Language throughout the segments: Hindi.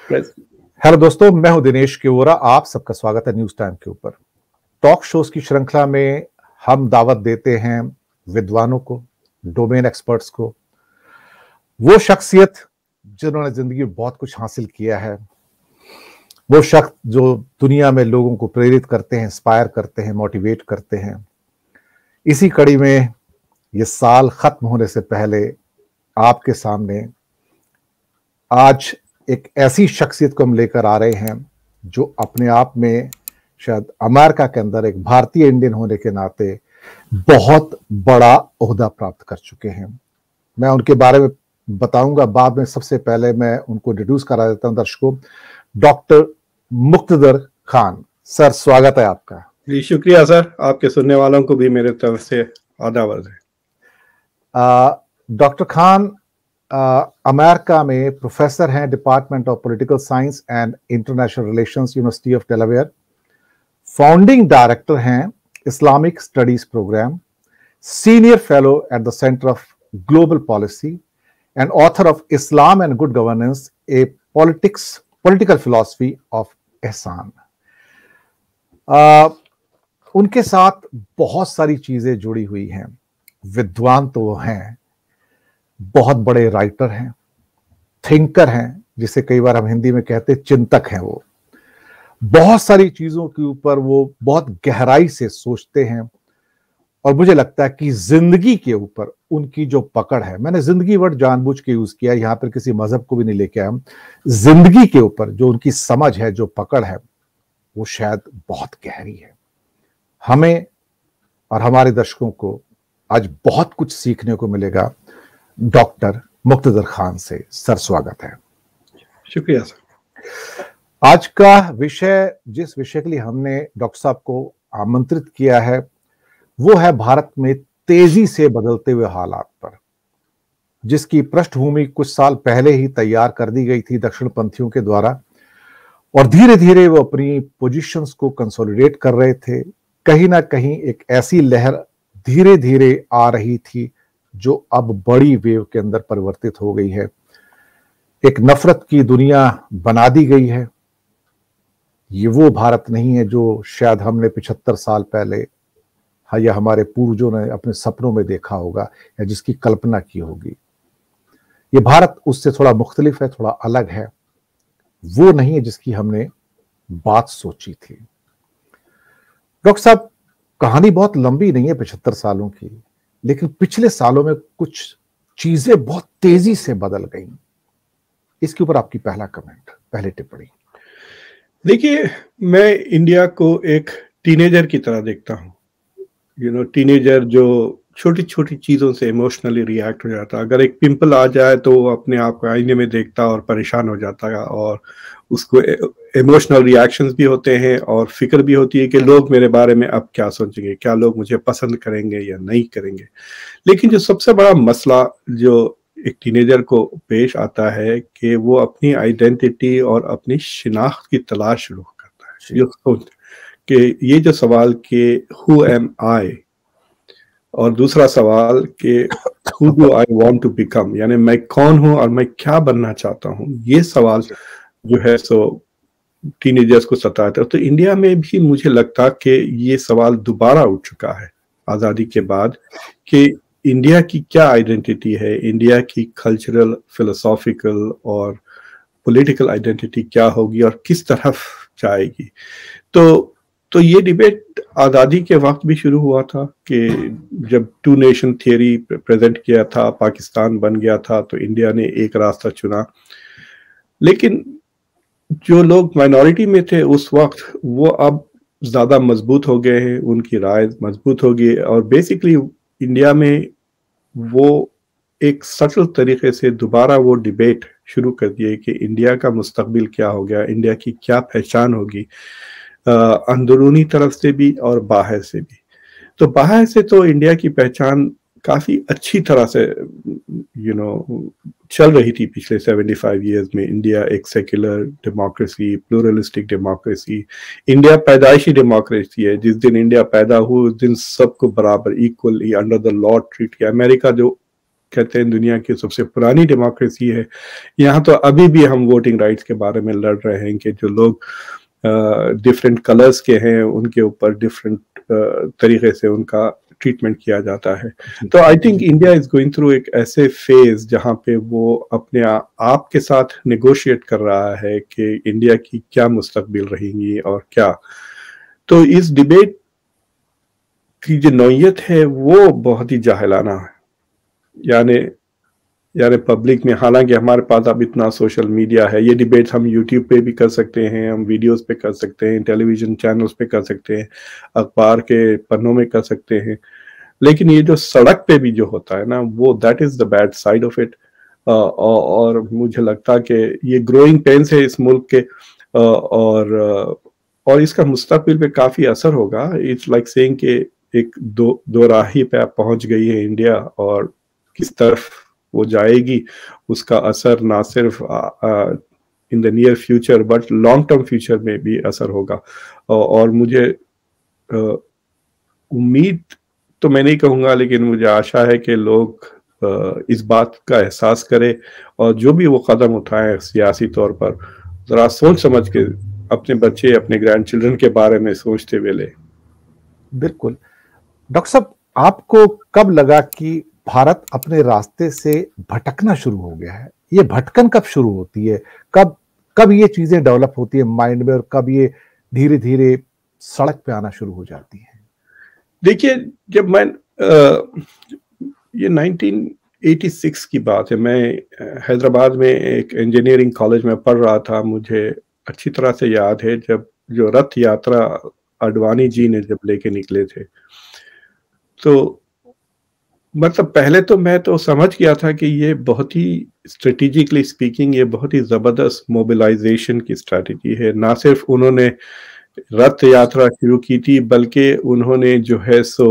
हेलो दोस्तों, मैं हूं दिनेश केवरा। आप सबका स्वागत है न्यूज टाइम के ऊपर। टॉक शोज की श्रृंखला में हम दावत देते हैं विद्वानों को, डोमेन एक्सपर्ट्स को, वो शख्सियत जिन्होंने जिंदगी में बहुत कुछ हासिल किया है, वो शख्स जो दुनिया में लोगों को प्रेरित करते हैं, इंस्पायर करते हैं, मोटिवेट करते हैं। इसी कड़ी में ये साल खत्म होने से पहले आपके सामने आज एक ऐसी शख्सियत को हम लेकर आ रहे हैं जो अपने आप में शायद अमेरिका के अंदर एक भारतीय इंडियन होने के नाते बहुत बड़ा ओहदा प्राप्त कर चुके हैं। मैं उनके बारे में बताऊंगा बाद में। सबसे पहले मैं उनको इंट्रोड्यूस करा देता हूं दर्शकों। डॉक्टर मुक्तदर खान सर, स्वागत है आपका। जी शुक्रिया सर, आपके सुनने वालों को भी मेरे तरफ से आदाब है। डॉक्टर खान अमेरिका में प्रोफेसर हैं, department of political science and international relations, university of Delaware. Founding director हैं Islamic studies programme, senior fellow at the centre of global policy and author of Islam and good governance, a political philosophy of Ehsan. उनके साथ बहुत सारी चीजें जुड़ी हुई हैं। विद्वान तो वो हैं, बहुत बड़े राइटर हैं, थिंकर हैं, जिसे कई बार हम हिंदी में कहते हैं चिंतक हैं। वो बहुत सारी चीजों के ऊपर वो बहुत गहराई से सोचते हैं और मुझे लगता है कि जिंदगी के ऊपर उनकी जो पकड़ है, मैंने जिंदगी वर्ड जानबूझ के यूज किया, यहां पर किसी मजहब को भी नहीं लेके आया। जिंदगी के ऊपर जो उनकी समझ है, जो पकड़ है, वो शायद बहुत गहरी है। हमें और हमारे दर्शकों को आज बहुत कुछ सीखने को मिलेगा डॉक्टर मुक्तदर खान से। सर, स्वागत है। शुक्रिया सर। आज का विषय, जिस विषय के लिए हमने डॉक्टर साहब को आमंत्रित किया है, वो है भारत में तेजी से बदलते हुए हालात पर, जिसकी पृष्ठभूमि कुछ साल पहले ही तैयार कर दी गई थी दक्षिणपंथियों के द्वारा, और धीरे धीरे वो अपनी पोजीशंस को कंसोलिडेट कर रहे थे। कहीं ना कहीं एक ऐसी लहर धीरे धीरे आ रही थी जो अब बड़ी वेव के अंदर परिवर्तित हो गई है। एक नफरत की दुनिया बना दी गई है। ये वो भारत नहीं है जो शायद हमने 75 साल पहले या हमारे पूर्वजों ने अपने सपनों में देखा होगा या जिसकी कल्पना की होगी। ये भारत उससे थोड़ा मुख्तलिफ है, थोड़ा अलग है। वो नहीं है जिसकी हमने बात सोची थी। डॉक्टर साहब, कहानी बहुत लंबी नहीं है 75 सालों की, लेकिन पिछले सालों में कुछ चीजें बहुत तेजी से बदल गई। इसके ऊपर आपकी पहला कमेंट, पहली टिप्पणी। देखिए, मैं इंडिया को एक टीनेजर की तरह देखता हूँ। टीनेजर जो छोटी छोटी चीजों से इमोशनली रिएक्ट हो जाता है। अगर एक पिंपल आ जाए तो वो अपने आप को आईने में देखता और परेशान हो जाता है, और उसको इमोशनल रिएक्शंस भी होते हैं और फिक्र भी होती है कि लोग मेरे बारे में अब क्या सोचेंगे, क्या लोग मुझे पसंद करेंगे या नहीं करेंगे। लेकिन जो सबसे बड़ा मसला जो एक टीनेजर को पेश आता है कि वो अपनी आइडेंटिटी और अपनी शिनाख्त की तलाश शुरू करता है। कि ये जो सवाल कि हु एम आई, और दूसरा सवाल कि who do I want to become, यानी मैं कौन हूं और मैं क्या बनना चाहता हूं, ये सवाल जो है सो टीनेजर्स को सताता है। तो इंडिया में भी मुझे लगता कि ये सवाल दोबारा उठ चुका है आज़ादी के बाद कि इंडिया की क्या आइडेंटिटी है, इंडिया की कल्चरल, फिलोसॉफिकल और पॉलिटिकल आइडेंटिटी क्या होगी और किस तरफ जाएगी। तो ये डिबेट आज़ादी के वक्त भी शुरू हुआ था कि जब टू नेशन थियरी प्रेजेंट किया था, पाकिस्तान बन गया था, तो इंडिया ने एक रास्ता चुना। लेकिन जो लोग माइनॉरिटी में थे उस वक्त, वो अब ज़्यादा मजबूत हो गए हैं, उनकी राय मजबूत हो गई, और बेसिकली इंडिया में वो एक सटल तरीके से दोबारा वो डिबेट शुरू कर दिए कि इंडिया का मुस्तकबिल क्या हो गया, इंडिया की क्या पहचान होगी, अंदरूनी तरफ से भी और बाहर से भी। तो बाहर से तो इंडिया की पहचान काफ़ी अच्छी तरह से चल रही थी पिछले 75 इयर्स में। इंडिया एक secular democracy, pluralistic democracy, India पैदाइशी डेमोक्रेसी है। जिस दिन इंडिया पैदा हुआ उस दिन सबको बराबर equally under the law treat किया। अमेरिका जो कहते हैं दुनिया की सबसे पुरानी डेमोक्रेसी है, यहाँ तो अभी भी हम वोटिंग राइट्स के बारे में लड़ रहे हैं कि जो लोग डिफरेंट कलर्स के हैं उनके ऊपर डिफरेंट तरीके से उनका ट्रीटमेंट किया जाता है। तो I think India is going through एक ऐसे फेज जहाँ पे वो अपने आप के साथ नेगोशिएट कर रहा है कि इंडिया की क्या मुस्तकबिल रहेंगी और क्या। तो इस डिबेट की जो नौयत है वो बहुत ही जाहिलाना है, यानी पब्लिक में, हालांकि हमारे पास अब इतना सोशल मीडिया है, ये डिबेट हम यूट्यूब पे भी कर सकते हैं, हम वीडियोस पे कर सकते हैं, टेलीविजन चैनल्स पे कर सकते हैं, अखबार के पन्नों में कर सकते हैं, लेकिन ये जो सड़क पे भी जो होता है ना, वो that is the bad side of it. और मुझे लगता है कि ये ग्रोइंग पेन्स है इस मुल्क के, और इसका मुस्तकबिल पे काफी असर होगा। इट्स लाइक सेइंग कि एक दो राही पे आप पहुंच गई है इंडिया, और किस तरफ वो जाएगी उसका असर ना सिर्फ in the near future but long term future में भी असर होगा। और मुझे उम्मीद तो मैं नहीं कहूँगा, लेकिन मुझे आशा है कि लोग इस बात का एहसास करें और जो भी वो कदम उठाएं सियासी तौर पर, जरा सोच समझ के अपने बच्चे, अपने ग्रैंड चिल्ड्रन के बारे में सोचते हुए ले। बिल्कुल। डॉक्टर साहब, आपको कब लगा कि भारत अपने रास्ते से भटकना शुरू हो गया है? ये भटकन कब शुरू होती है? कब ये चीजें डेवलप होती है माइंड में, और कब ये धीरे धीरे सड़क पे आना शुरू हो जाती है? देखिए, जब मैं ये 1986 की बात है, मैं हैदराबाद में एक इंजीनियरिंग कॉलेज में पढ़ रहा था। मुझे अच्छी तरह से याद है जब जो रथ यात्रा आडवाणी जी ने जब लेके निकले थे, तो मतलब पहले तो मैं तो समझ गया था कि ये बहुत ही स्ट्रेटेजिकली स्पीकिंग ये बहुत ही जबरदस्त मोबिलाइजेशन की स्ट्रेटेजी है। ना सिर्फ उन्होंने रथ यात्रा शुरू की थी, बल्कि उन्होंने जो है सो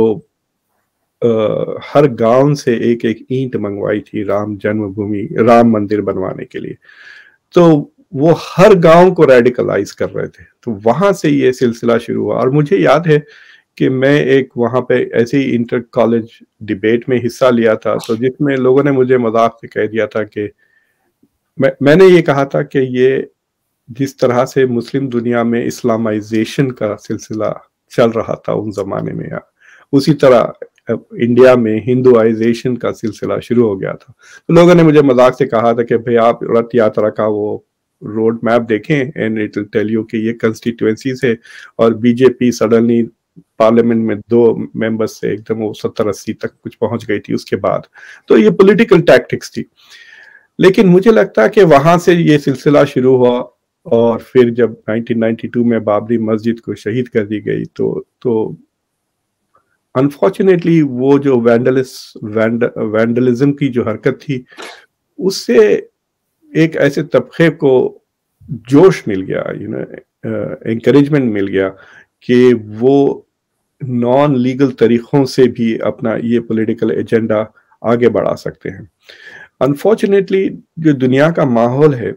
हर गांव से एक एक ईंट मंगवाई थी राम जन्मभूमि, राम मंदिर बनवाने के लिए। तो वो हर गांव को रेडिकलाइज कर रहे थे, तो वहां से ये सिलसिला शुरू हुआ। और मुझे याद है कि मैं एक वहां पे ऐसे ही इंटर कॉलेज डिबेट में हिस्सा लिया था, तो जिसमें लोगों ने मुझे मजाक से कह दिया था कि मैंने ये कहा था कि ये जिस तरह से मुस्लिम दुनिया में इस्लामाइजेशन का सिलसिला चल रहा था उन जमाने में, उसी तरह इंडिया में हिंदुआइजेशन का सिलसिला शुरू हो गया था। तो लोगों ने मुझे मजाक से कहा था कि भाई आप रथ यात्रा का वो रोड मैप देखें and it will tell you कि ये कंस्टिट्यूएंसीज है, और बीजेपी सडनली पार्लियामेंट में 2 मेंबर्स से एकदम वो 70-80 तक कुछ पहुंच गई थी उसके बाद। तो ये पॉलिटिकल टैक्टिक्स थी। लेकिन मुझे लगता है कि वहां से ये सिलसिला शुरू हुआ, और फिर जब 1992 में बाबरी मस्जिद को शहीद कर दी गई, तो अनफॉर्चुनेटली वो जो वैंडलिज्म की जो हरकत थी, उससे एक ऐसे तबके को जोश मिल गया, एनकरेजमेंट मिल गया कि वो नॉन लीगल तरीकों से भी अपना ये पॉलिटिकल एजेंडा आगे बढ़ा सकते हैं। अनफॉर्चुनेटली जो दुनिया का माहौल है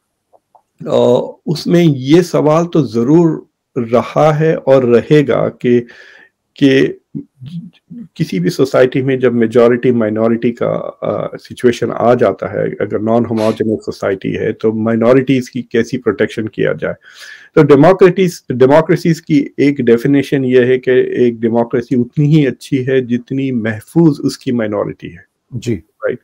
उसमें ये सवाल तो जरूर रहा है और रहेगा कि किसी भी सोसाइटी में जब मेजॉरिटी माइनॉरिटी का सिचुएशन आ जाता है, अगर नॉन होमोजेनस सोसाइटी है, तो माइनॉरिटीज की कैसी प्रोटेक्शन किया जाए। तो डेमोक्रेसीज की एक डेफिनेशन ये है कि एक डेमोक्रेसी उतनी ही अच्छी है जितनी महफूज उसकी माइनॉरिटी है। जी, राइट।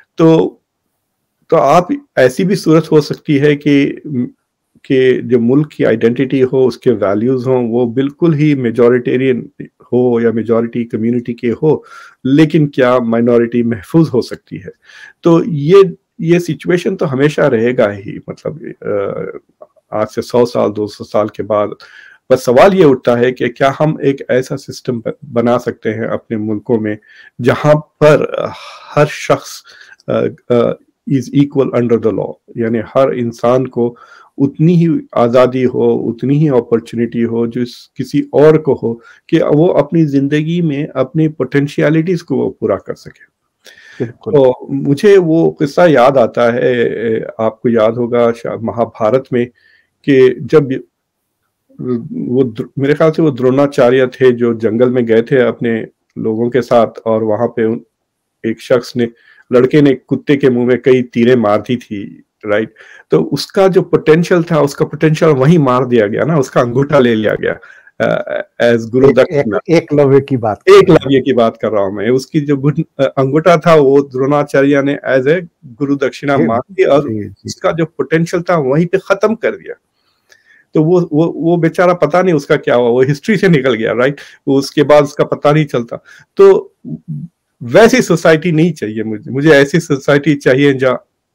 तो आप ऐसी भी सूरत हो सकती है कि जो मुल्क की आइडेंटिटी हो, उसके वैल्यूज हो, वो बिल्कुल ही मेजॉरिटेरियन हो या मेजॉरिटी कम्युनिटी के हो, लेकिन क्या माइनॉरिटी महफूज हो सकती है। तो ये सिचुएशन तो हमेशा रहेगा ही, मतलब आज से 100 साल 200 साल के बाद। बस सवाल ये उठता है कि क्या हम एक ऐसा सिस्टम बना सकते हैं अपने मुल्कों में जहां पर हर शख्स is equal under the law, यानी हर इंसान को उतनी ही आज़ादी हो, उतनी ही अपॉर्चुनिटी हो जो किसी और को हो, कि वो अपनी जिंदगी में अपनी पोटेंशियलिटीज को वो पूरा कर सके। तो मुझे वो किस्सा याद आता है, आपको याद होगा महाभारत में, कि जब वो मेरे ख्याल से वो द्रोणाचार्य थे जो जंगल में गए थे अपने लोगों के साथ, और वहां पे एक शख्स ने लड़के ने कुत्ते के मुंह में कई तीरें मार दी थी, राइट। तो उसका जो पोटेंशियल था, उसका पोटेंशियल वहीं मार दिया गया ना, उसका अंगूठा ले लिया गया एज गुरु दक्षिणा। एकलव्य की बात, एकलव्य की बात कर रहा हूं मैं। उसकी जो अंगूठा था वो द्रोणाचार्य ने एज ए गुरु दक्षिणा मार दी, और उसका जो पोटेंशियल था वहीं पे खत्म कर दिया। तो वो बेचारा पता नहीं उसका क्या हुआ, वो हिस्ट्री से निकल गया, राइट। उसके बाद उसका पता नहीं चलता। तो वैसी सोसाइटी नहीं चाहिए मुझे ऐसी सोसाइटी चाहिए जहां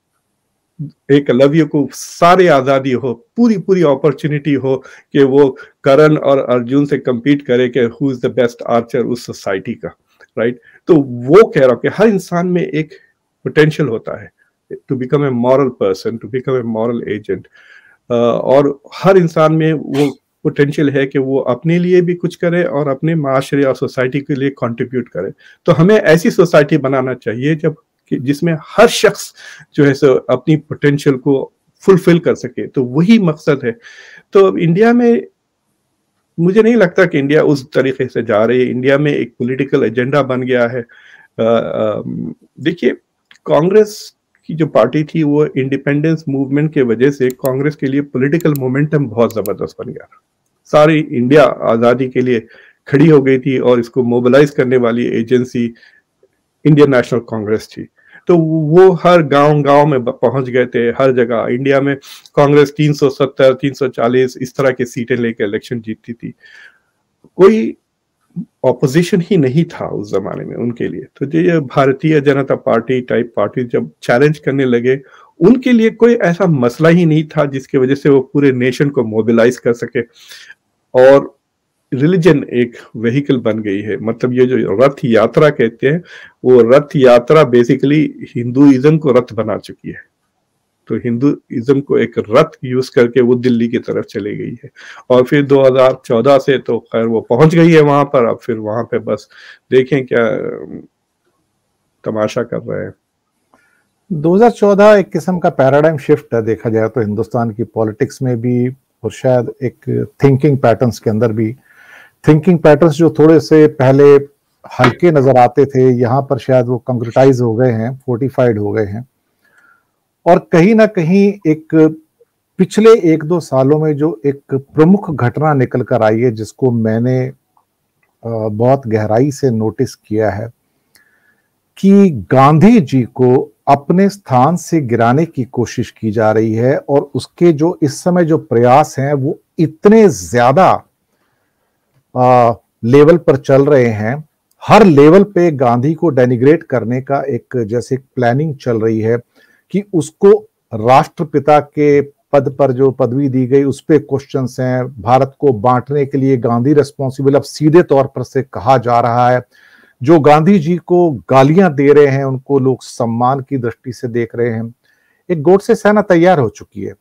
एकलव्य को सारी आजादी हो, पूरी अपॉर्चुनिटी हो कि वो करण और अर्जुन से compete करे कि who is the best archer उस सोसाइटी का, राइट। तो वो कह रहा हूं कि हर इंसान में एक पोटेंशियल होता है to become a moral person, to become a moral agent, और हर इंसान में वो पोटेंशियल है कि वो अपने लिए भी कुछ करे और अपने माशरे और सोसाइटी के लिए कंट्रीब्यूट करे। तो हमें ऐसी सोसाइटी बनाना चाहिए जब जिसमें हर शख्स जो है सो अपनी पोटेंशियल को फुलफिल कर सके। तो वही मकसद है। तो इंडिया में मुझे नहीं लगता कि इंडिया उस तरीके से जा रही है। इंडिया में एक पॉलिटिकल एजेंडा बन गया है। देखिए, कांग्रेस की जो पार्टी थी वो इंडिपेंडेंस मूवमेंट के वजह से कांग्रेस के लिए पॉलिटिकल मोमेंटम बहुत जबरदस्त बन गया। सारी इंडिया आजादी के लिए खड़ी हो गई थी और इसको मोबिलाइज करने वाली एजेंसी इंडियन नेशनल कांग्रेस थी। तो वो हर गांव में पहुंच गए थे। हर जगह इंडिया में कांग्रेस 370, 340 इस तरह की सीटें लेकर इलेक्शन जीतती थी। कोई ऑपोजिशन ही नहीं था उस जमाने में उनके लिए। तो जो ये भारतीय जनता पार्टी टाइप पार्टी जब चैलेंज करने लगे, उनके लिए कोई ऐसा मसला ही नहीं था जिसकी वजह से वो पूरे नेशन को मोबिलाइज कर सके। और रिलीजन एक व्हीकल बन गई है। मतलब ये जो रथ यात्रा कहते हैं, वो रथ यात्रा बेसिकली हिंदुइज्म को रथ बना चुकी है। तो हिंदुइज्म को एक रथ यूज करके वो दिल्ली की तरफ चली गई है। और फिर 2014 से तो खैर वो पहुंच गई है वहां पर। अब फिर वहां पे बस देखें क्या तमाशा कर रहे हैं। 2014 एक किस्म का पैराडाइम शिफ्ट है देखा जाए तो हिंदुस्तान की पॉलिटिक्स में भी, और शायद एक थिंकिंग पैटर्न्स के अंदर भी। थिंकिंग पैटर्न्स जो थोड़े से पहले हल्के नजर आते थे, यहाँ पर शायद वो कंक्रीटाइज हो गए हैं, फोर्टिफाइड हो गए हैं। और कहीं ना कहीं एक पिछले 1-2 सालों में जो एक प्रमुख घटना निकल कर आई है, जिसको मैंने बहुत गहराई से नोटिस किया है, कि गांधी जी को अपने स्थान से गिराने की कोशिश की जा रही है। और उसके जो इस समय जो प्रयास हैं वो इतने ज्यादा लेवल पर चल रहे हैं। हर लेवल पे गांधी को डेनिग्रेट करने का एक जैसे प्लानिंग चल रही है कि उसको राष्ट्रपिता के पद पर जो पदवी दी गई उस पे क्वेश्चंस हैं। भारत को बांटने के लिए गांधी रिस्पॉन्सिबल अब सीधे तौर पर से कहा जा रहा है। जो गांधी जी को गालियां दे रहे हैं उनको लोग सम्मान की दृष्टि से देख रहे हैं। एक गोडसे सेना तैयार हो चुकी है,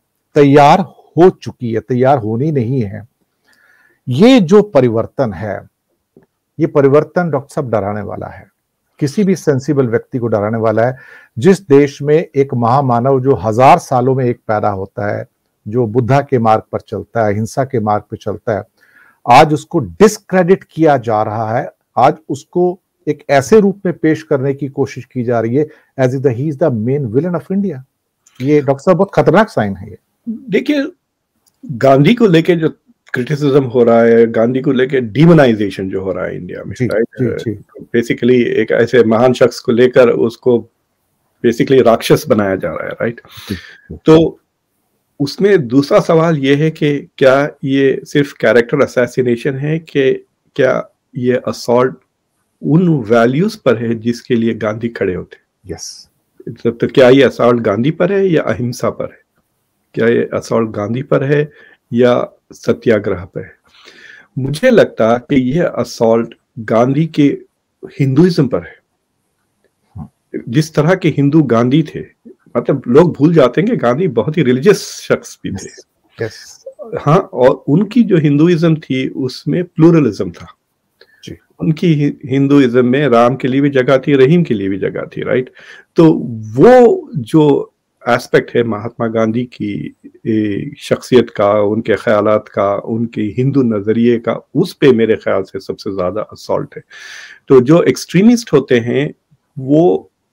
तैयार होनी नहीं है। ये जो परिवर्तन है, ये परिवर्तन डॉक्टर साहब डराने वाला है, किसी भी सेंसिबल व्यक्ति को डराने वाला है। जिस देश में एक महामानव जो 1000 सालों में एक पैदा होता है, जो बुद्धा के मार्ग पर चलता है, हिंसा के मार्ग पर चलता है, आज उसको डिस्क्रेडिट किया जा रहा है। आज उसको एक ऐसे रूप में पेश करने की कोशिश की जा रही है as if he is the main villain of India. ये डॉक्टर साहब बहुत खतरनाक साइन है। ये देखिए, गांधी को लेके जो क्रिटिसिज्म हो रहा है, गांधी को लेके डिमोनाइजेशन जो हो रहा है इंडिया में, राइट, बेसिकली एक ऐसे महान शख्स को लेकर उसको बेसिकली राक्षस बनाया जा रहा है, राइट। तो उसमें दूसरा सवाल ये है कि क्या ये सिर्फ कैरेक्टर असैसिनेशन है कि क्या ये असॉल्ट उन वैल्यूज पर है जिसके लिए गांधी खड़े होते? यस। तो क्या ये असॉल्ट गांधी पर है या अहिंसा पर है? क्या ये असॉल्ट गांधी पर है या सत्याग्रह पर है? मुझे लगता कि यह असॉल्ट गांधी के हिंदुइज्म पर है। जिस तरह के हिंदू गांधी थे, मतलब लोग भूल जाते हैं कि गांधी बहुत ही रिलीजियस शख्स भी थे। yes. हाँ, और उनकी जो हिंदुइज्म थी उसमें प्लूरलिज्म था। उनकी हिंदुइज्म में राम के लिए भी जगह थी, रहीम के लिए भी जगह थी, राइट। तो वो जो एस्पेक्ट है महात्मा गांधी की शख्सियत का, उनके ख्यालात का, उनके हिंदू नजरिए का, उस पे मेरे ख्याल से सबसे ज्यादा असॉल्ट है। तो जो एक्सट्रीमिस्ट होते हैं वो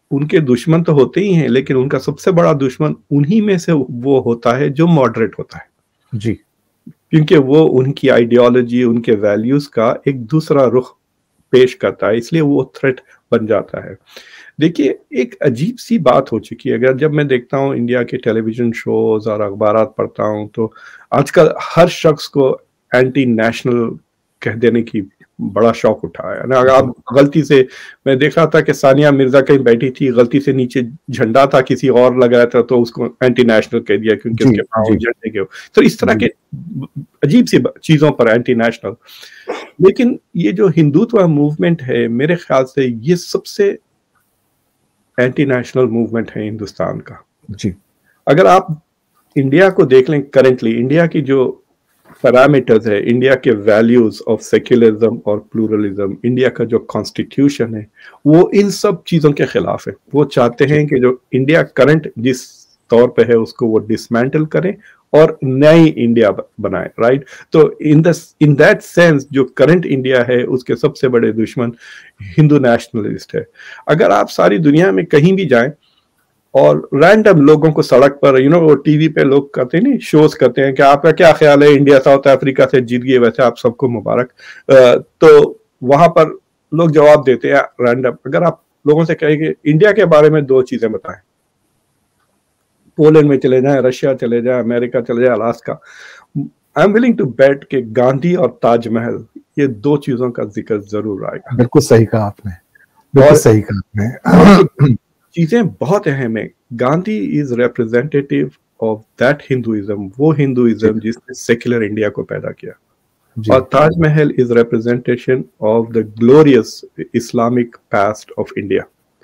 उनके दुश्मन तो होते ही हैं, लेकिन उनका सबसे बड़ा दुश्मन उन्हीं में से वो होता है जो मॉडरेट होता है जी। क्योंकि वो उनकी आइडियोलॉजी, उनके वैल्यूज का एक दूसरा रुख पेश करता है, इसलिए वो थ्रेट बन जाता है। देखिए, एक अजीब सी बात हो चुकी है, अगर जब मैं देखता हूँ इंडिया के टेलीविजन शोज और अखबारात पढ़ता हूँ, तो आजकल हर शख्स को एंटी नेशनल कह देने की बड़ा शौक उठा है ना। अगर आप गलती से, मैं देख रहा था कि सानिया मिर्जा कहीं बैठी थी, गलती से नीचे झंडा था किसी और लगाया था, तो उसको एंटी नेशनल कह दिया क्योंकि उसके पाँव झंडे के। तो इस तरह के अजीब सी चीजों पर एंटी नेशनल। लेकिन ये जो हिंदुत्व मूवमेंट है, मेरे ख्याल से ये सबसे एंटी नेशनल मूवमेंट है हिंदुस्तान का जी। अगर आप इंडिया को देख लें, करेंटली इंडिया की जो पैरामीटर्स है, इंडिया के वैल्यूज ऑफ सेक्युलरिज्म और प्लूरलिज्म, इंडिया का जो कॉन्स्टिट्यूशन है, वो इन सब चीजों के खिलाफ है। वो चाहते हैं कि जो इंडिया करंट जिस तौर पे है उसको वो डिसमेंटल करें और नई इंडिया बनाए, राइट। तो इन दैट सेंस जो करंट इंडिया है उसके सबसे बड़े दुश्मन हिंदू नेशनलिस्ट है। अगर आप सारी दुनिया में कहीं भी जाएं और रैंडम लोगों को सड़क पर, वो टीवी पे लोग करते हैं, नहीं शोज करते हैं कि आपका क्या ख्याल है, इंडिया साउथ अफ्रीका से जीत गई, वैसे आप सबको मुबारक। तो वहां पर लोग जवाब देते हैं रैंडम। अगर आप लोगों से कहें कि इंडिया के बारे में 2 चीजें बताएं, पोलैंड में चले जाएं, रशिया चले जाएं, अमेरिका चले जाएं, Alaska, I am willing to bet कि गांधी और ताजमहल, ये 2 चीजों का जिक्र जरूर आएगा। बिल्कुल सही कहा आपने, बिल्कुल सही कहा आपने। चीजें बहुत अहम है। Gandhi is representative of that Hinduism, वो हिंदुइज्म जिसने सेक्युलर इंडिया को पैदा किया, और Taj Mahal is representation of the glorious Islamic past of India.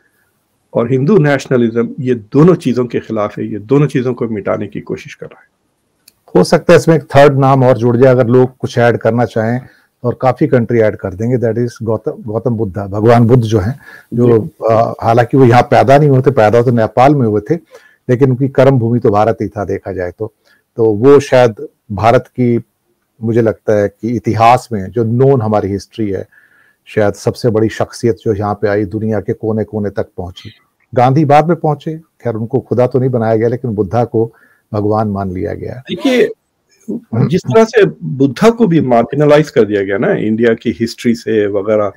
और हिंदू नेशनलिज्म ये दोनों चीजों के खिलाफ है, ये दोनों चीजों को मिटाने की कोशिश कर रहा है। हो सकता है इसमें एक थर्ड नाम और जुड़ जाए, अगर लोग कुछ ऐड करना चाहें, और काफी कंट्री ऐड कर देंगे, दैट इज गौतम बुद्धा, भगवान बुद्ध जो हैं, जो हालांकि वो यहाँ पैदा नहीं होते, पैदा तो नेपाल में हुए थे, लेकिन उनकी कर्म भूमि तो भारत ही था देखा जाए तो वो शायद भारत की, मुझे लगता है कि इतिहास में जो नोन हमारी हिस्ट्री है, शायद सबसे बड़ी शख्सियत जो यहाँ पे आई, दुनिया के कोने कोने तक पहुंची। गांधी बाद में पहुंचे, खैर उनको खुदा तो नहीं बनाया गया, लेकिन बुद्धा को भगवान मान लिया गया। देखिए, जिस तरह से बुद्धा को भी मार्जिनलाइज कर दिया गया ना इंडिया की हिस्ट्री से वगैरह,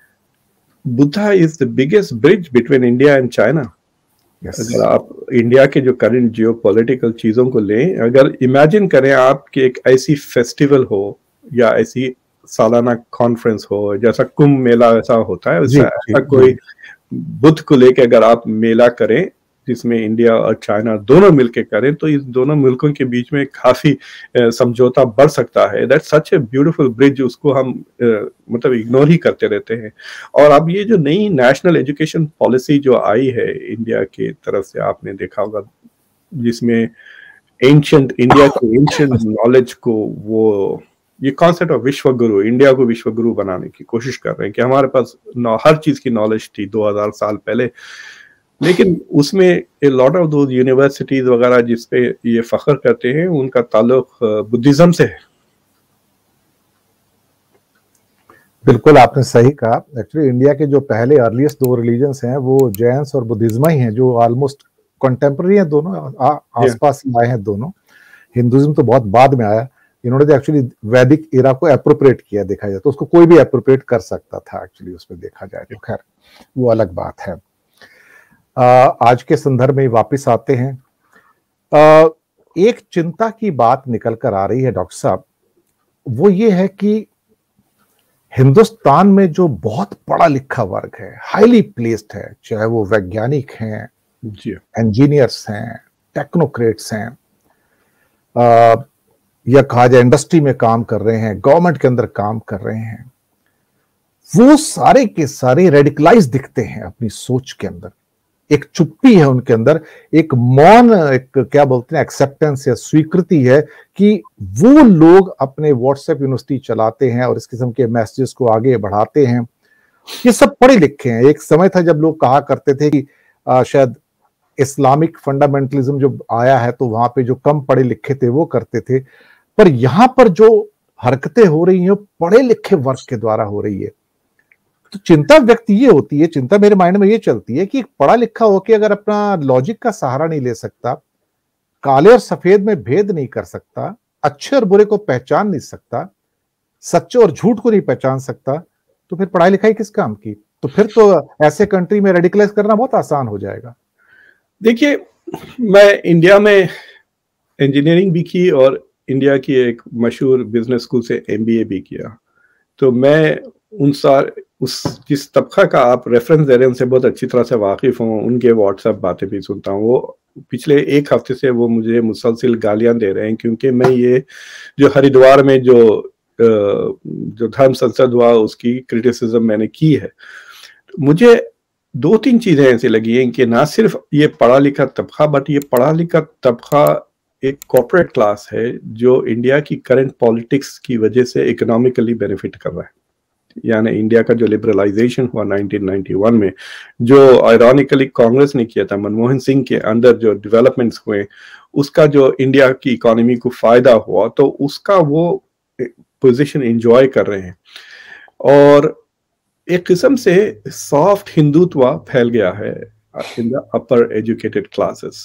Buddha is the biggest bridge between India and China. अगर आप इंडिया के जो करंट जियोपॉलिटिकल चीजों को लें, अगर इमेजिन करें आप कि एक ऐसी फेस्टिवल हो या ऐसी सालाना कॉन्फ्रेंस हो, जैसा कुंभ मेला ऐसा होता है, ऐसा कोई बुद्ध को लेके अगर आप मेला करें जिसमें इंडिया और चाइना दोनों मिलके करें, तो इस दोनों मुल्कों के बीच में काफी समझौता बढ़ सकता है। That's such a beautiful bridge, उसको हम मतलब इग्नोर ही करते रहते हैं। और अब ये जो नई नेशनल एजुकेशन पॉलिसी जो आई है इंडिया की तरफ से, आपने देखा होगा, जिसमें एंशिएंट इंडिया के एंशिएंट नॉलेज को, वो ये कॉन्सेप्ट ऑफ विश्व गुरु, इंडिया को विश्व गुरु बनाने की कोशिश कर रहे हैं कि हमारे पास हर चीज की नॉलेज थी 2000 साल पहले, लेकिन उसमें ए लॉट ऑफ दो यूनिवर्सिटीज वगैरह जिस पे ये फख्र करते हैं, उनका ताल्लुक बुद्धिज्म से है। बिल्कुल आपने सही कहा। एक्चुअली इंडिया के जो पहले अर्लीस्ट 2 रिलीजन्स हैं वो जैन्स और बुद्धिज्म ही हैं, जो ऑलमोस्ट कंटेम्पररी हैं, दोनों आसपास आए हैं दोनों। हिंदुइज्म तो बहुत बाद में आया, इन्होंने तो एक्चुअली वैदिक एरा को एप्रोप्रिएट किया, देखा जाए तो उसको कोई भी एप्रोप्रिएट कर सकता था एक्चुअली, उसमें देखा जाए तो, खैर वो अलग बात है। आज के संदर्भ में वापस आते हैं। एक चिंता की बात निकल कर आ रही है डॉक्टर साहब, वो ये है कि हिंदुस्तान में जो बहुत पढ़ा लिखा वर्ग है, हाईली प्लेस्ड है, चाहे वो वैज्ञानिक हैं, इंजीनियर्स हैं, टेक्नोक्रेट्स हैं, या कहा जाए इंडस्ट्री में काम कर रहे हैं, गवर्नमेंट के अंदर काम कर रहे हैं, वो सारे के सारे रेडिकलाइज दिखते हैं अपनी सोच के अंदर। एक चुप्पी है उनके अंदर, एक मौन, एक क्या बोलते हैं एक्सेप्टेंस या स्वीकृति है कि वो लोग अपने व्हाट्सएप यूनिवर्सिटी चलाते हैं और इस किस्म के मैसेजेस को आगे बढ़ाते हैं। ये सब पढ़े लिखे हैं। एक समय था जब लोग कहा करते थे कि शायद इस्लामिक फंडामेंटलिज्म जो आया है तो वहां पे जो कम पढ़े लिखे थे वो करते थे, पर यहां पर जो हरकतें हो रही हैं पढ़े लिखे वर्ग के द्वारा हो रही है। तो चिंता व्यक्ति ये होती है, चिंता मेरे माइंड में ये चलती है कि पढ़ा लिखा होकर अगर अपना लॉजिक का सहारा नहीं ले सकता, काले और सफेद में भेद नहीं कर सकता, अच्छे और बुरे को पहचान नहीं सकता, सच्चे और झूठ को नहीं पहचान सकता, तो फिर पढ़ाई लिखाई किस काम की? तो फिर तो ऐसे कंट्री में रेडिकलाइज करना बहुत आसान हो जाएगा। देखिए, मैं इंडिया में इंजीनियरिंग भी की और इंडिया की एक मशहूर बिजनेस स्कूल से MBA भी किया। तो मैं उस जिस तबका का आप रेफरेंस दे रहे हैं उनसे बहुत अच्छी तरह से वाकिफ हूँ, उनके व्हाट्सएप बातें भी सुनता हूँ। वो पिछले एक हफ्ते से वो मुझे मुसलसल गालियां दे रहे हैं क्योंकि मैं ये जो हरिद्वार में जो धर्म संसद हुआ उसकी क्रिटिसिज्म मैंने की है। मुझे 2-3 चीजें ऐसी लगी हैं कि ना सिर्फ ये पढ़ा लिखा तबका, बट ये पढ़ा लिखा तबका एक कॉर्पोरेट क्लास है जो इंडिया की करंट पॉलिटिक्स की वजह से इकोनॉमिकली बेनिफिट कर रहा है। यानी इंडिया का जो लिबरलाइजेशन हुआ 1991 में, जो आयरॉनिकली कांग्रेस ने किया था, मनमोहन सिंह के अंदर जो डेवलपमेंट्स हुए, उसका जो इंडिया की इकोनॉमी को फायदा हुआ, तो उसका वो पोजीशन एंजॉय कर रहे हैं। और एक किस्म से सॉफ्ट हिंदुत्व फैल गया है in the upper educated classes,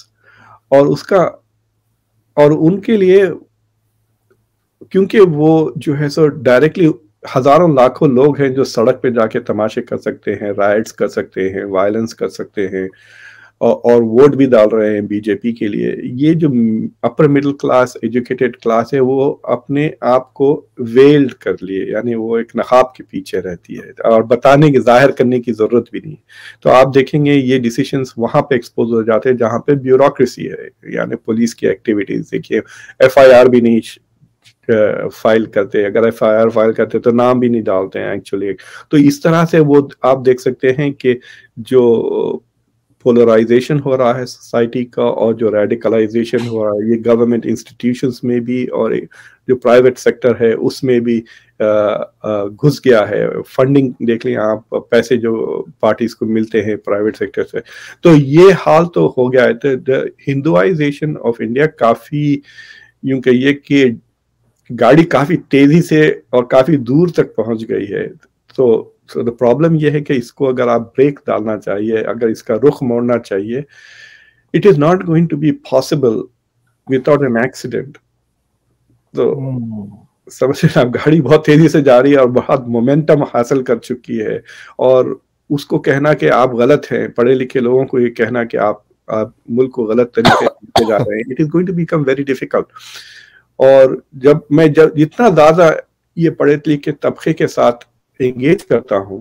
और उनके लिए, क्योंकि वो जो है सो डायरेक्टली हजारों लाखों लोग हैं जो सड़क पे जाके तमाशे कर सकते हैं, राइट्स कर सकते हैं, वायलेंस कर सकते हैं, और वोट भी डाल रहे हैं बीजेपी के लिए। ये जो upper middle class educated class है वो अपने आप को वेल्ड कर लिए, यानी वो एक नकाब के पीछे रहती है और बताने की, जाहिर करने की जरूरत भी नहीं। तो आप देखेंगे ये डिसीजंस वहां पे एक्सपोज हो जाते हैं जहां पे ब्यूरोक्रेसी है, यानी पुलिस की एक्टिविटीज। देखिए, FIR भी नहीं फाइल करते, अगर FIR फाइल करते तो नाम भी नहीं डालते हैं एक्चुअली। तो इस तरह से वो आप देख सकते हैं कि जो पोलराइजेशन हो रहा है सोसाइटी का और जो रेडिकलाइजेशन हो रहा है ये गवर्नमेंट इंस्टीट्यूशंस में भी और जो प्राइवेट सेक्टर है उसमें भी घुस गया है। फंडिंग देख लें आप, पैसे जो पार्टीज को मिलते हैं प्राइवेट सेक्टर से, तो ये हाल तो हो गया है। तो हिंदुआइजेशन ऑफ इंडिया काफी, यूं कहिए कि गाड़ी काफी तेजी से और काफी दूर तक पहुंच गई है। तो द प्रॉब्लम यह है कि इसको अगर आप ब्रेक डालना चाहिए, अगर इसका रुख मोड़ना चाहिए, it is not going to be possible without an accident. तो समझिए, आप गाड़ी बहुत तेजी से जा रही है और बहुत मोमेंटम हासिल कर चुकी है, और उसको कहना कि आप गलत हैं, पढ़े लिखे लोगों को ये कहना कि आप मुल्क को गलत तरीके से जा रहे हैं, it is going to become very difficult. और जब जितना ज्यादा ये पढ़े लिखे तबके के साथ एंगेज करता हूं,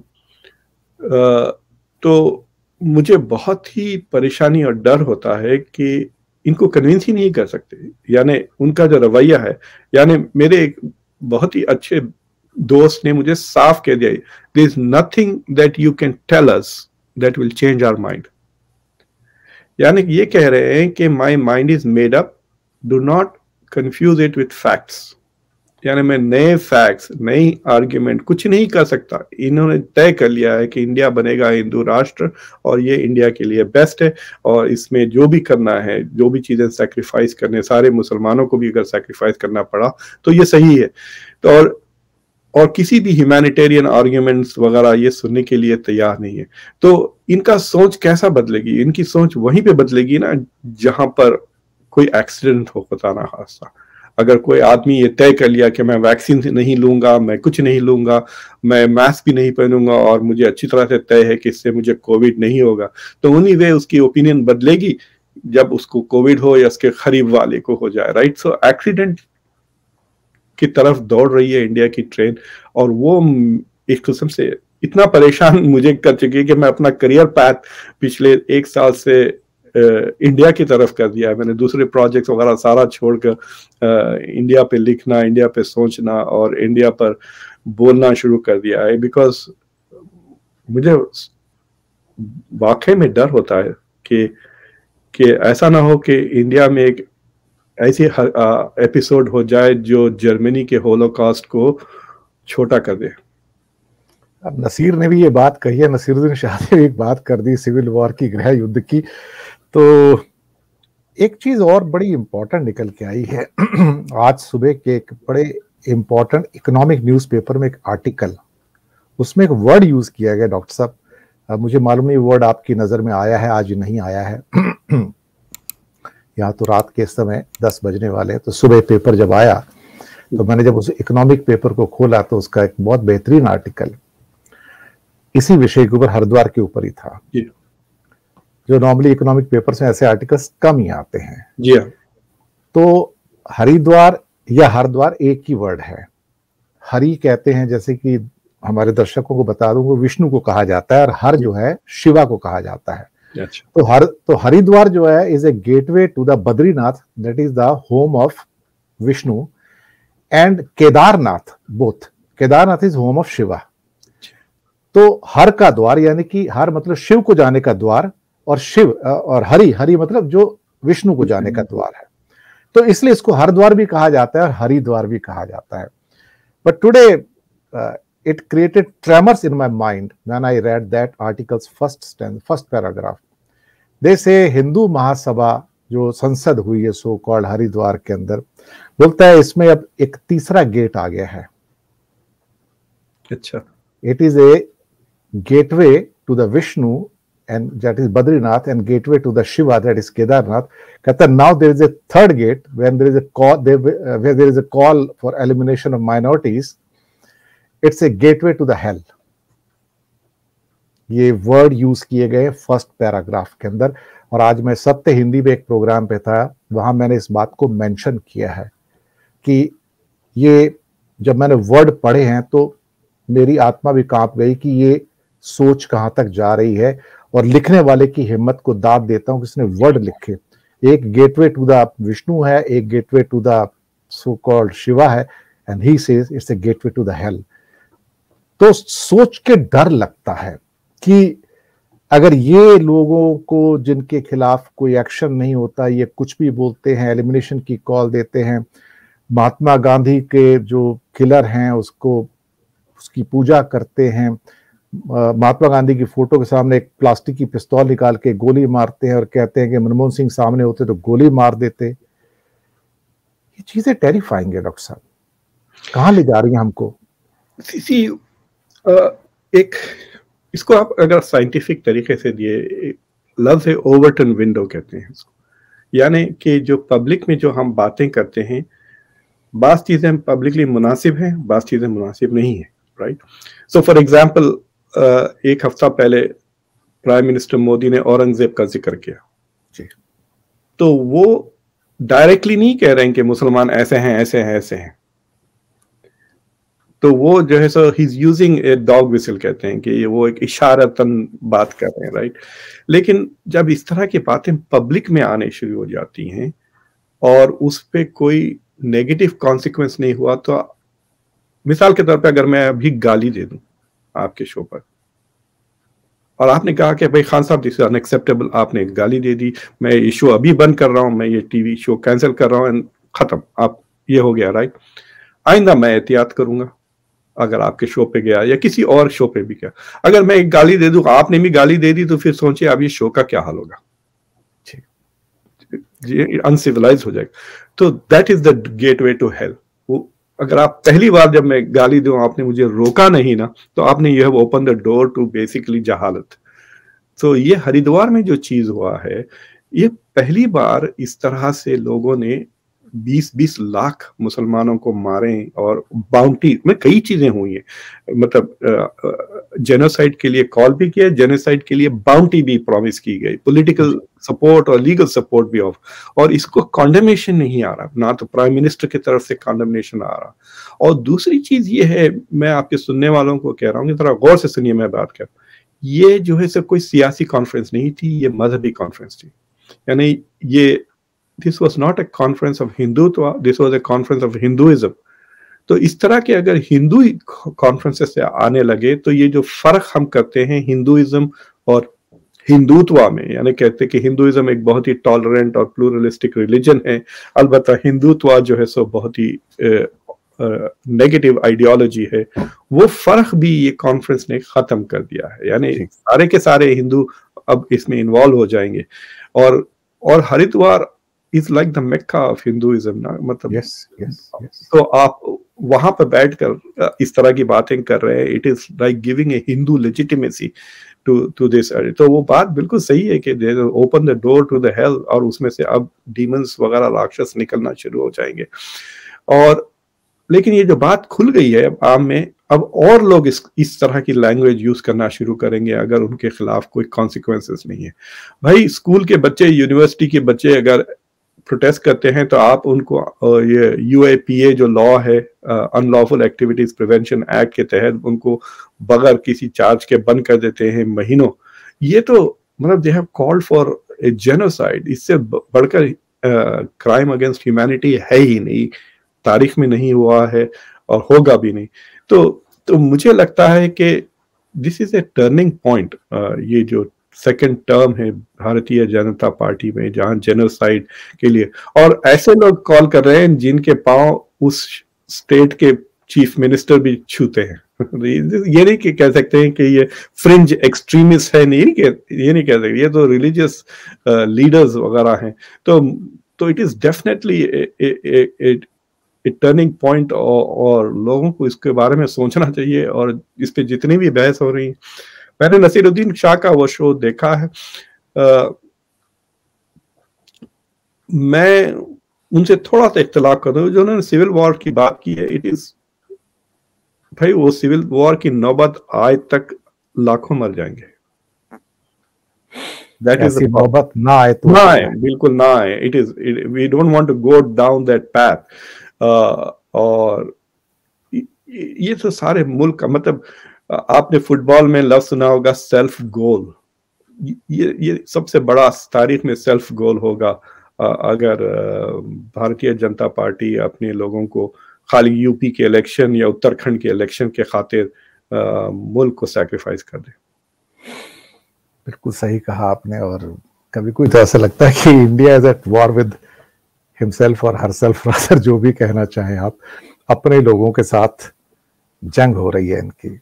तो मुझे बहुत ही परेशानी और डर होता है कि इनको कन्विंस ही नहीं कर सकते। यानी उनका जो रवैया है, यानी मेरे एक बहुत ही अच्छे दोस्त ने मुझे साफ कह दिया, there is nothing that you can tell us that will change our mind. यानी ये कह रहे हैं कि my mind is made up, do not confuse it with facts. यानी मैं नए फैक्ट्स, नई आर्ग्यूमेंट कुछ नहीं कर सकता। इन्होंने तय कर लिया है कि इंडिया बनेगा हिंदू राष्ट्र और ये इंडिया के लिए बेस्ट है, और इसमें जो भी करना है, जो भी चीजें सैक्रिफाइस करने, सारे मुसलमानों को भी अगर सैक्रिफाइस करना पड़ा तो ये सही है। तो और किसी भी ह्यूमैनिटेरियन आर्ग्यूमेंट्स वगैरह ये सुनने के लिए तैयार नहीं है। तो इनका सोच कैसा बदलेगी? इनकी सोच वहीं पे बदलेगी ना जहां पर कोई एक्सीडेंट हो, खुदा ना खास्ता। अगर कोई आदमी ये तय कर लिया कि मैं वैक्सीन नहीं लूंगा, मैं कुछ नहीं लूंगा, मैं मास्क भी नहीं पहनूंगा, और मुझे अच्छी तरह से तय है कि इससे मुझे कोविड नहीं होगा, तो उन्हीं वे उसकी ओपिनियन बदलेगी जब उसको कोविड हो या उसके करीब वाले को हो जाए, राइट? सो एक्सीडेंट की तरफ दौड़ रही है इंडिया की ट्रेन, और वो एक किस्म से इतना परेशान मुझे कर चुकी है कि मैं अपना करियर पैथ पिछले 1 साल से इंडिया की तरफ कर दिया है। मैंने दूसरे प्रोजेक्ट्स वगैरह सारा छोड़कर इंडिया पे लिखना, इंडिया पे सोचना और इंडिया पर बोलना शुरू कर दिया है, बिकॉज मुझे वाकई में डर होता है कि ऐसा ना हो कि इंडिया में एक ऐसी एपिसोड हो जाए जो जर्मनी के होलोकॉस्ट को छोटा कर दे। अब नसीर ने भी ये बात कही है, नसीरुद्दीन शाह ने भी एक बात कर दी सिविल वॉर की, गृह युद्ध की। तो एक चीज और बड़ी इंपॉर्टेंट निकल के आई है आज सुबह के एक बड़े इंपॉर्टेंट इकोनॉमिक न्यूज़पेपर में एक आर्टिकल, उसमें एक वर्ड यूज किया गया डॉक्टर साहब, मुझे मालूम नहीं वर्ड आपकी नजर में आया है, आज नहीं आया है। यहाँ तो रात के समय 10 बजने वाले, तो सुबह पेपर जब आया तो मैंने जब उस इकोनॉमिक पेपर को खोला तो उसका एक बहुत बेहतरीन आर्टिकल इसी विषय के ऊपर, हरिद्वार के ऊपर ही था। जो नॉर्मली इकोनॉमिक पेपर्स में ऐसे आर्टिकल्स कम ही आते हैं। जी हाँ। तो हरिद्वार या हरिद्वार एक ही वर्ड है। हरि कहते हैं, जैसे कि हमारे दर्शकों को बता दूं, वो विष्णु को कहा जाता है, और हर जो है शिवा को कहा जाता है। तो हरिद्वार जो है is a gateway to the Badrinath, that is the home of Vishnu, and Kedarnath both. Kedarnath is home of Shiva. तो हर का द्वार, यानी कि हर मतलब शिव को जाने का द्वार, और शिव और हरि मतलब जो विष्णु को जाने का द्वार है। तो इसलिए इसको हरिद्वार भी कहा जाता है और हरिद्वार भी कहा जाता है। But today it created tremors in my mind when I read that article's first paragraph. They say Hindu Mahasabha जो संसद हुई है सो कॉल्ड हरिद्वार के अंदर, बोलता है इसमें अब एक तीसरा गेट आ गया है। अच्छा। It is a gateway to the Vishnu and that is Badrinath, and gateway to the Shiva, that is Kedarnath. कहता now there is a third gate when there is a call, where there is a call for elimination of minorities. It's a gateway to the hell. ये वर्ड यूज किए गए फर्स्ट पैराग्राफ के अंदर। और आज मैं सत्य हिंदी में एक प्रोग्राम पे था, वहां मैंने इस बात को मेंशन किया है कि ये जब मैंने वर्ड पढ़े हैं तो मेरी आत्मा भी कांप गई कि ये सोच कहां तक जा रही है। और लिखने वाले की हिम्मत को दाद देता हूं कि उसने वर्ड लिखे। एक गेटवे टू द विष्णु है, एक gateway to the so called Shiva है, and he says it's a gateway to the hell. तो सोच के डर लगता है कि अगर ये लोगों को जिनके खिलाफ कोई एक्शन नहीं होता, ये कुछ भी बोलते हैं, एलिमिनेशन की कॉल देते हैं, महात्मा गांधी के जो किलर हैं उसकी पूजा करते हैं, महात्मा गांधी की फोटो के सामने एक प्लास्टिक की पिस्तौल निकाल के गोली मारते हैं और कहते हैं कि मनमोहन सिंह सामने होते तो गोली मार देते। ये चीजें टेरिफाइंग है डॉक्टर साहब, कहां ले जा रही हैं हमको? एक इसको आप अगर साइंटिफिक तरीके से दिए, लफ्ज़ है ओवरटर्न विंडो कहते हैं इसको। यानी कि जो पब्लिक में जो हम बातें करते हैं, बात चीज़ें पब्लिकली मुनासिब हैं, बात चीज़ें मुनासिब नहीं है, राइट। सो फॉर एग्जांपल एक हफ्ता पहले प्राइम मिनिस्टर मोदी ने औरंगजेब का जिक्र किया जी। तो वो डायरेक्टली नहीं कह रहे हैं कि मुसलमान ऐसे हैं ऐसे हैं ऐसे हैं, तो वो जो है so he is using a dog whistle कहते हैं कि वो एक इशारतन बात कर रहे हैं, राइट। लेकिन जब इस तरह की बातें पब्लिक में आने शुरू हो जाती हैं और उस पर कोई नेगेटिव कॉन्सिक्वेंस नहीं हुआ, तो मिसाल के तौर पे अगर मैं अभी गाली दे दूं आपके शो पर और आपने कहा कि भाई खान साहब दिस इज अनएक्सेप्टेबल, आपने गाली दे दी, मैं ये शो अभी बंद कर रहा हूं, मैं ये टीवी शो कैंसिल कर रहा हूं एंड खत्म, आप ये हो गया, राइट। आइंदा मैं एहतियात करूंगा अगर आपके शो पे गया या किसी और शो पे भी गया, अगर मैं एक गाली दे दूं, आपने भी गाली दे दी, तो फिर सोचिए अब ये शो का क्या हाल होगा, ये अनसिविलाइज हो जाएगा। तो that is the gateway to hell. वो अगर आप पहली बार जब मैं गाली दूं आपने मुझे रोका नहीं ना, तो आपने you have open the door to basically जहालत। तो ये हरिद्वार में जो चीज हुआ है, ये पहली बार इस तरह से लोगों ने 20-20 लाख मुसलमानों को मारे और बाउंटी में कई चीजें हुई हैं, मतलब जेनोसाइड के लिए कॉल भी किया, जेनोसाइड के लिए बाउंटी भी प्रॉमिस की गई, पॉलिटिकल सपोर्ट और लीगल सपोर्ट भी ऑफ, और इसको कॉन्डेमेशन नहीं आ रहा, ना तो प्राइम मिनिस्टर की तरफ से कॉन्डेमेशन आ रहा। और दूसरी चीज ये है, मैं आपके सुनने वालों को कह रहा हूँ, थोड़ा गौर से सुनिए मैं बात कर, ये जो है कोई सियासी कॉन्फ्रेंस नहीं थी, ये मजहबी कॉन्फ्रेंस थी। यानी ये this was not a conference of Hindutva, this was a conference of Hinduism। तो इस तरह के अगर हिंदू कॉन्फ्रेंसेस से आने लगे तो ये जो फर्क हम करते हैं हिंदुइज्म और हिंदुत्वा में, यानी कहते हैं कि हिंदुइज्म एक बहुत ही टॉलरेंट और प्लूरलिस्टिक रिलीजन है, अलबत्ता हिंदुत्वा जो है सो बहुत ही नेगेटिव आइडियोलॉजी है, वो फर्क भी ये कॉन्फ्रेंस ने खत्म कर दिया है। यानी सारे के सारे हिंदू अब इसमें इन्वॉल्व हो जाएंगे। और Haridwar is like the Mecca of Hinduism ना, मतलब yes. तो आप वहां पर बैठकर इस तरह की बातें कर रहे हैं, it is like giving a Hindu legitimacy to this. तो वो बात बिल्कुल सही है कि they open the door to the hell, और उसमें से अब डीमंस वगैरह राक्षस निकलना शुरू हो जाएंगे। और लेकिन ये जो बात खुल गई है आम में, अब और लोग इस तरह की लैंग्वेज यूज करना शुरू करेंगे अगर उनके खिलाफ कोई कॉन्सिक्वेंसेस नहीं है। भाई स्कूल के बच्चे, यूनिवर्सिटी के बच्चे अगर प्रोटेस्ट करते हैं तो आप उनको ये UAPA जो लॉ है, अनलॉफुल एक्टिविटीज प्रिवेंशन एक्ट के तहत उनको बगैर किसी चार्ज के बंद कर देते हैं महीनों। ये तो मतलब they have called for a genocide. इससे बढ़कर क्राइम अगेंस्ट ह्यूमैनिटी है ही नहीं, तारीख में नहीं हुआ है और होगा भी नहीं। तो मुझे लगता है कि this is a turning point. ये जो सेकंड टर्म है भारतीय जनता पार्टी में, जहां जेनोसाइड के लिए, और ऐसे लोग कॉल कर रहे हैं जिनके पांव उस स्टेट के चीफ मिनिस्टर भी छूते हैं। ये नहीं कह सकते हैं कि ये फ्रिंज एक्सट्रीमिस्ट है, ये नहीं कह सकते, ये तो रिलीजियस लीडर्स वगैरह हैं। तो it is definitely turning point, और लोगों को इसके बारे में सोचना चाहिए। और इस पे जितनी भी बहस हो रही है, मैंने नसीरुद्दीन शाह का वो शो देखा है, मैं उनसे थोड़ा सा इख्तिलाफ करता हूँ। जो उन्होंने सिविल वॉर की बात की है, इट इज भाई वो सिविल वॉर की नौबत आज तक लाखों मर जाएंगे। दैट इज नौबत ना आए तो ना आए, बिल्कुल ना आए। It is, we don't want to go down that path. और ये तो सारे मुल्क का, मतलब आपने फुटबॉल में लफ्ज सुना होगा सेल्फ गोल। ये सबसे बड़ा तारीख में सेल्फ गोल होगा अगर भारतीय जनता पार्टी अपने लोगों को खाली यूपी के इलेक्शन या उत्तराखंड के इलेक्शन के खातिर मुल्क को सैक्रिफाइस कर दे। बिल्कुल सही कहा आपने। और कभी कोई तो ऐसा लगता है कि India is at war with himself और हरसेल्फ, रादर जो भी कहना चाहें आप, अपने लोगों के साथ जंग हो रही है इनकी।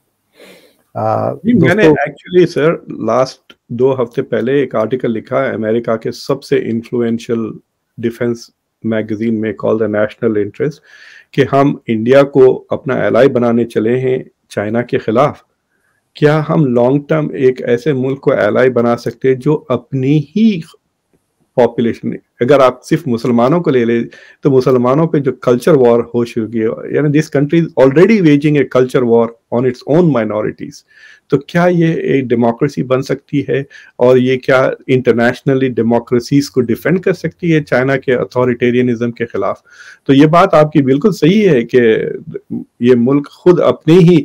मैंने एक्चुअली सर लास्ट 2 हफ्ते पहले एक आर्टिकल लिखा है अमेरिका के सबसे इन्फ्लुएंशियल डिफेंस मैगजीन में, कॉल द नेशनल इंटरेस्ट, कि हम इंडिया को अपना एलाई बनाने चले हैं चाइना के खिलाफ। क्या हम लॉन्ग टर्म एक ऐसे मुल्क को एलाई बना सकते हैं जो अपनी ही पॉपुलेशन, अगर आप सिर्फ मुसलमानों को ले ले तो मुसलमानों पे जो कल्चर वॉर हो चुकी है, यानी this country is already waging a culture war on its own minorities, तो क्या ये एक डेमोक्रेसी बन सकती है? और ये क्या इंटरनेशनली डेमोक्रेसीज को डिफेंड कर सकती है चाइना के अथॉरिटेरियनिज्म के खिलाफ? तो ये बात आपकी बिल्कुल सही है कि ये मुल्क खुद अपने ही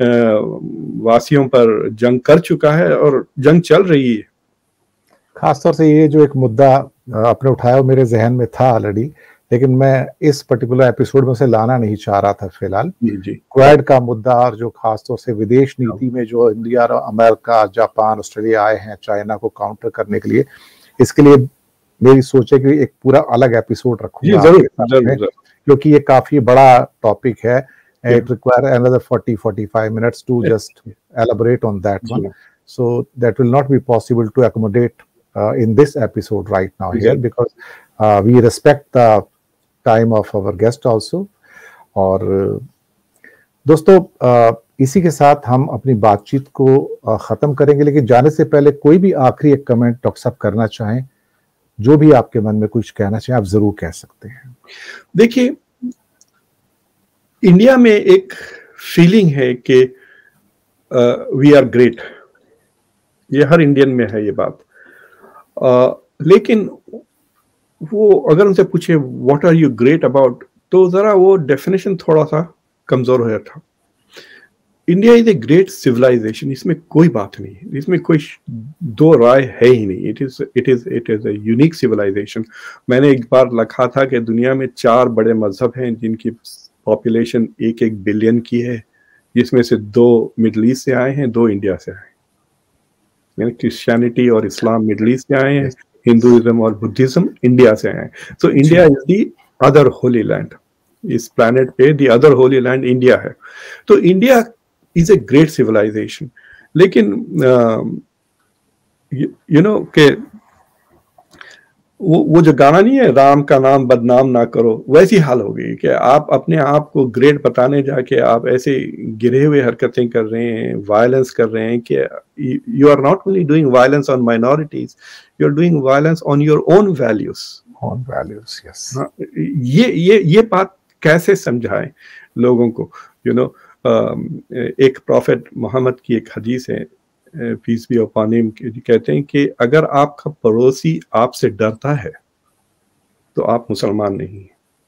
वासियों पर जंग कर चुका है और जंग चल रही है। खासतौर से ये जो एक मुद्दा आपने उठाया वो मेरे जहन में था ऑलरेडी, लेकिन मैं इस पर्टिकुलर एपिसोड में उसे लाना नहीं चाह रहा था फिलहाल। क्वाड का मुद्दा, और जो खासतौर से विदेश नीति में जो इंडिया, अमेरिका, जापान, ऑस्ट्रेलिया आए हैं चाइना को काउंटर करने के लिए, इसके लिए मेरी सोच है कि एक पूरा अलग एपिसोड रखूंगा, क्योंकि ये काफी बड़ा टॉपिक है। It require another 40-45 minutes to just elaborate on that one. So that will not be possible to accommodate in this episode right now here, because we respect the time of our guest also. और दोस्तों इसी के साथ हम अपनी बातचीत को ख़त्म करेंगे, लेकिन जाने से पहले कोई भी आखिरी एक कमेंट डॉक्टर साहब करना चाहें, जो भी आपके मन में कुछ कहना चाहें आप ज़रूर कह सकते हैं। देखिए, इंडिया में एक फीलिंग है कि वी आर ग्रेट, ये हर इंडियन में है ये बात। लेकिन वो अगर उनसे पूछे what are you great about, तो जरा वो डेफिनेशन थोड़ा सा कमजोर हो जाता। India is a great civilisation, इसमें कोई बात नहीं, इसमें कोई दो राय है ही नहीं। It is a unique civilization. मैंने एक बार लिखा था कि दुनिया में 4 बड़े मजहब हैं जिनकी पॉपुलेशन 1-1 बिलियन की है, जिसमें से 2 मिडल ईस्ट से आए हैं, 2 इंडिया से आए, यानी क्रिश्चियनिटी और इस्लाम मिडल ईस्ट से आए हैं, हिंदुइज्म और बुद्धिज्म इंडिया से आए हैं। So India is the other holy land, इस प्लैनेट पे the other holy land India है। तो India is a great civilization. लेकिन यू नो के वो जो गाना नहीं है, राम का नाम बदनाम ना करो, वैसी हाल हो गई कि आप अपने आप को ग्रेड बताने जाके आप ऐसे गिरे हुए हरकतें कर रहे हैं, वायलेंस कर रहे हैं कि you are not only doing violence on minorities, you are doing violence on your own values. Yes. ये बात कैसे समझाएं लोगों को? यू नो, एक प्रॉफेट मोहम्मद की एक हदीस है, पीस बी अपॉन हिम, कहते हैं कि अगर आपका पड़ोसी आपसे डरता है तो आप मुसलमान नहीं।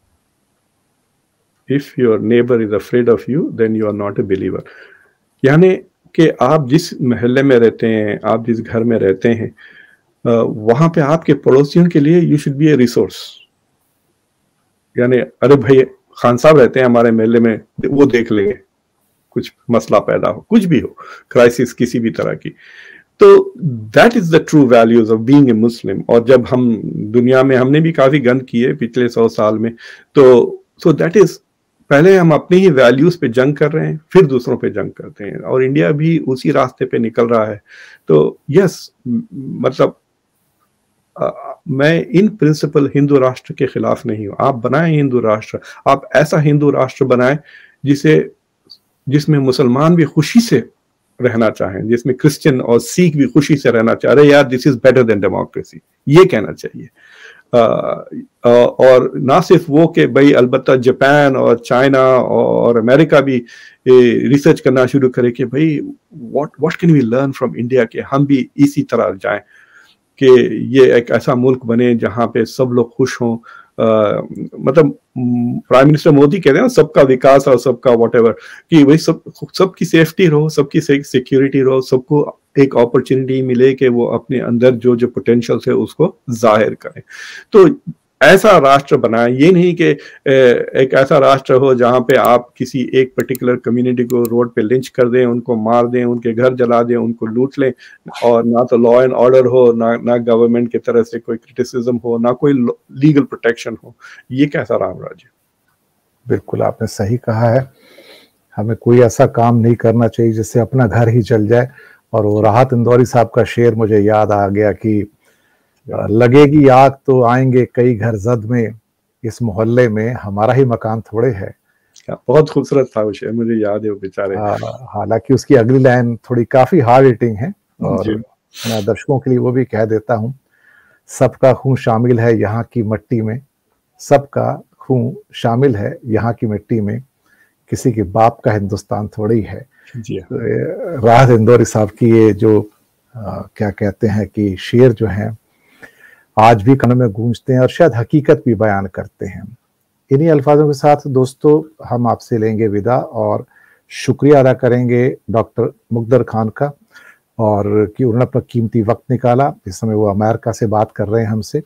If your neighbour is afraid of you then you are not a believer. यानी कि आप जिस महल्ले में रहते हैं, आप जिस घर में रहते हैं, वहां पे आपके पड़ोसियों के लिए you should be a resource. यानी अरे भाई खान साहब रहते हैं हमारे महल्ले में, वो देख लेंगे, कुछ मसला पैदा हो, कुछ भी हो, क्राइसिस किसी भी तरह की, तो that is the true values of being a Muslim. और जब हम दुनिया में, हमने भी काफी गंद किए पिछले 100 साल में, तो सो दैट इज, पहले हम अपनी ही वैल्यूज पे जंग कर रहे हैं, फिर दूसरों पे जंग करते हैं, और इंडिया भी उसी रास्ते पे निकल रहा है। तो यस, मतलब मैं इन प्रिंसिपल हिंदू राष्ट्र के खिलाफ नहीं हूं। आप बनाएं हिंदू राष्ट्र, आप ऐसा हिंदू राष्ट्र बनाएं जिसमें मुसलमान भी खुशी से रहना चाहें, जिसमें क्रिश्चियन और सिख भी खुशी से रहना चाह रहे, यार this is better than democracy, ये कहना चाहिए। और ना सिर्फ वो कि भाई अलबत्ता जापान और चाइना और अमेरिका भी रिसर्च करना शुरू करे कि भाई what can we learn from India, कि हम भी इसी तरह जाएं, कि ये एक ऐसा मुल्क बने जहां पे सब लोग खुश हों। मतलब प्राइम मिनिस्टर मोदी कहते हैं ना, सबका विकास और सबका व्हाटएवर, कि भाई सबकी सेफ्टी रहो, सबकी सिक्योरिटी रहो, सबको एक अपॉर्चुनिटी मिले कि वो अपने अंदर जो जो पोटेंशियल है उसको जाहिर करें। तो ऐसा राष्ट्र बनाए, ये नहीं कि एक ऐसा राष्ट्र हो जहां पे आप किसी एक पर्टिकुलर कम्युनिटी को रोड पे लिंच कर दें, उनको मार दें, उनके घर जला दें, उनको लूट लें, और ना तो लॉ एंड ऑर्डर हो, ना गवर्नमेंट की तरफ से कोई क्रिटिसिज्म हो, ना कोई लीगल प्रोटेक्शन हो। ये कैसा राम राज्य? बिल्कुल आपने सही कहा है। हमें कोई ऐसा काम नहीं करना चाहिए जिससे अपना घर ही जल जाए। और वो राहत इंदौरी साहब का शेर मुझे याद आ गया कि लगेगी आग तो आएंगे कई घर जद में, इस मोहल्ले में हमारा ही मकान थोड़े है। बहुत खूबसूरत था वो शेर, मुझे याद है वो बेचारे। हालांकि उसकी अगली लाइन थोड़ी काफी हार्ड हिटिंग है, और मैं दर्शकों के लिए वो भी कह देता हूँ, सबका खून शामिल है यहाँ की मिट्टी में, सबका खून शामिल है यहाँ की मिट्टी में, किसी के बाप का हिंदुस्तान थोड़ी है। राहत इंदौरी साहब की ये जो क्या कहते हैं कि शेर जो हैं आज भी कानों में गूंजते हैं और शायद हकीकत भी बयान करते हैं। इन्हीं अल्फाजों के साथ दोस्तों हम आपसे लेंगे विदा, और शुक्रिया अदा करेंगे डॉक्टर मुकद्दर खान का, और कि उन्होंने अपना कीमती वक्त निकाला। इस समय वो अमेरिका से बात कर रहे हैं हमसे,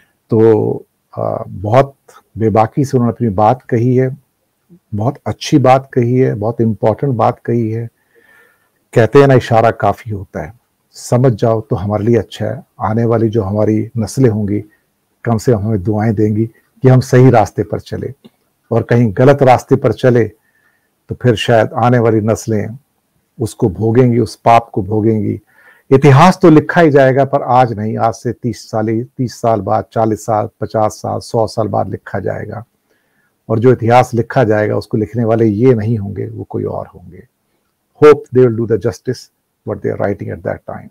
तो बहुत बेबाकी से उन्होंने अपनी बात कही है, बहुत अच्छी बात कही है, बहुत इम्पोर्टेंट बात कही है। कहते हैं ना, इशारा काफ़ी होता है, समझ जाओ तो हमारे लिए अच्छा है। आने वाली जो हमारी नस्लें होंगी कम से कम हमें दुआएं देंगी कि हम सही रास्ते पर चले, और कहीं गलत रास्ते पर चले तो फिर शायद आने वाली नस्लें उसको भोगेंगी, उस पाप को भोगेंगी। इतिहास तो लिखा ही जाएगा, पर आज नहीं, आज से 30 साल बाद, 40 साल, 50 साल, 100 साल बाद लिखा जाएगा। और जो इतिहास लिखा जाएगा उसको लिखने वाले ये नहीं होंगे, वो कोई और होंगे। Hope they will do the justice what they are writing at that time.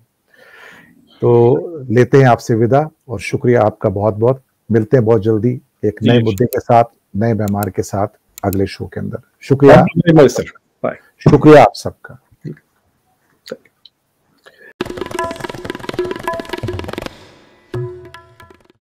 तो लेते हैं आपसे विदा, और शुक्रिया आपका बहुत बहुत। मिलते हैं बहुत जल्दी एक नए मुद्दे के साथ, नए मेहमान के साथ अगले शो के अंदर। शुक्रिया, शुक्रिया आप सबका।